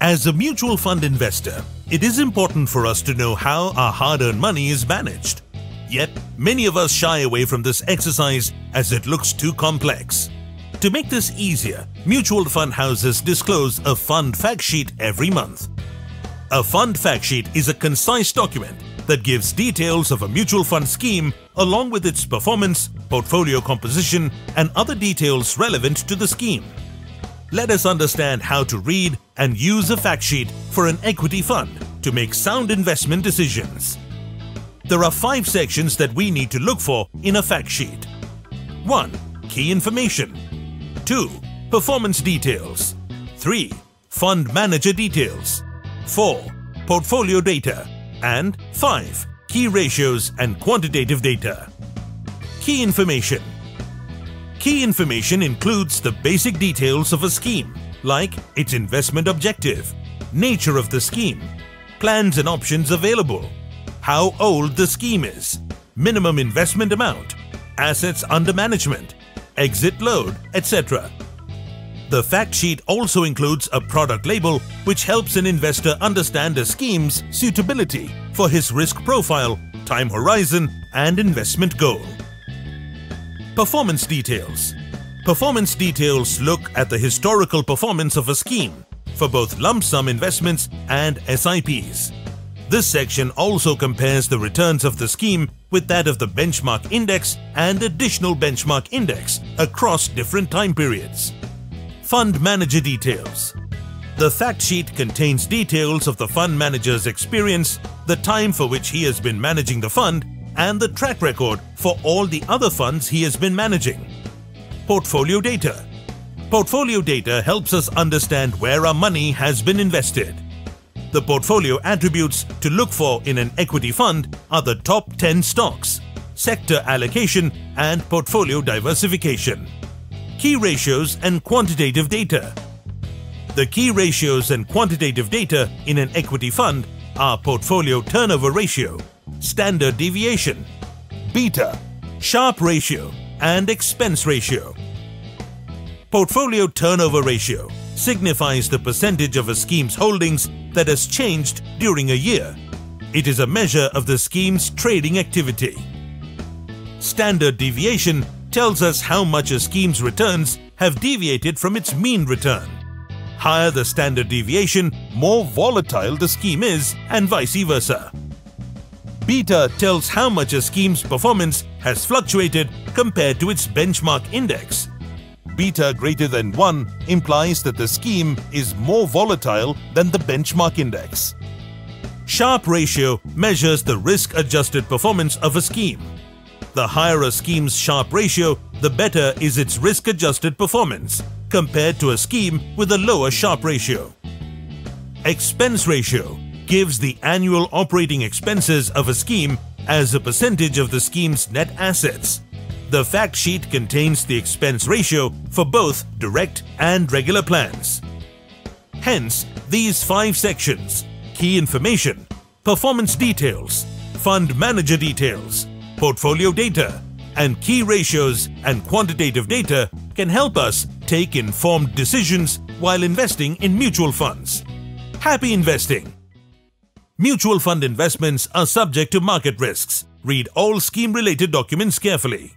As a mutual fund investor, it is important for us to know how our hard-earned money is managed. Yet, many of us shy away from this exercise as it looks too complex. To make this easier, mutual fund houses disclose a fund fact sheet every month. A fund fact sheet is a concise document that gives details of a mutual fund scheme along with its performance, portfolio composition, and other details relevant to the scheme. Let us understand how to read and use a fact sheet for an equity fund to make sound investment decisions. There are 5 sections that we need to look for in a fact sheet. 1. Key information. 2. Performance details. 3. Fund manager details. 4. Portfolio data. And 5. Key ratios and quantitative data. Key information. Key information includes the basic details of a scheme, like its investment objective, nature of the scheme, plans and options available, how old the scheme is, minimum investment amount, assets under management, exit load, etc. The fact sheet also includes a product label which helps an investor understand a scheme's suitability for his risk profile, time horizon, and investment goal. Performance details. Performance details look at the historical performance of a scheme for both lump sum investments and SIPs. This section also compares the returns of the scheme with that of the benchmark index and additional benchmark index across different time periods. Fund manager details. The fact sheet contains details of the fund manager's experience, the time for which he has been managing the fund, and the track record for all the other funds he has been managing. Portfolio data. Portfolio data helps us understand where our money has been invested. The portfolio attributes to look for in an equity fund are the top 10 stocks, sector allocation, and portfolio diversification. Key ratios and quantitative data. The key ratios and quantitative data in an equity fund are portfolio turnover ratio, standard deviation, beta, Sharpe ratio, and expense ratio. Portfolio turnover ratio signifies the percentage of a scheme's holdings that has changed during a year. It is a measure of the scheme's trading activity. Standard deviation tells us how much a scheme's returns have deviated from its mean return. Higher the standard deviation, more volatile the scheme is, and vice versa. Beta tells how much a scheme's performance has fluctuated compared to its benchmark index. Beta greater than 1 implies that the scheme is more volatile than the benchmark index. Sharpe ratio measures the risk-adjusted performance of a scheme. The higher a scheme's Sharpe ratio, the better is its risk-adjusted performance compared to a scheme with a lower Sharpe ratio. Expense ratio gives the annual operating expenses of a scheme as a percentage of the scheme's net assets. The fact sheet contains the expense ratio for both direct and regular plans. Hence, these 5 sections: key information, performance details, fund manager details, portfolio data, and key ratios and quantitative data can help us take informed decisions while investing in mutual funds. Happy investing! Mutual fund investments are subject to market risks. Read all scheme-related documents carefully.